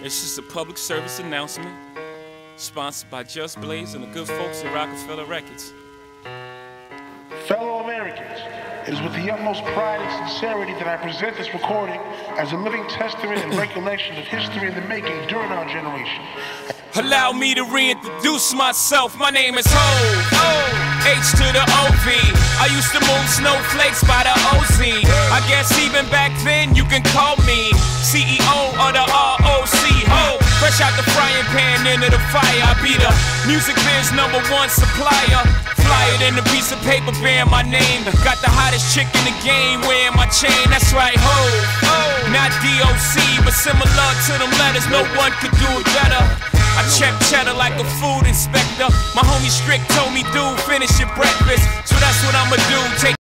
It's just a public service announcement, sponsored by Just Blaze and the good folks at Rockefeller Records. Fellow Americans, it is with the utmost pride and sincerity that I present this recording as a living testament and recollection of history in the making during our generation. Allow me to reintroduce myself. My name is Ho, H to the O-V. I used to move snowflakes by the OZ. I guess even back then you can call me CEO of the ROC. Ho, fresh out the frying pan into the fire. I be the music biz #1 supplier. Fly it in a piece of paper bearing my name. Got the hottest chick in the game wearing my chain. That's right, Ho, not DOC, but similar to them letters. No one could do it better. I check cheddar like a food inspector. My homie Strick told me, dude, finish your breakfast. So that's what I'ma do. Take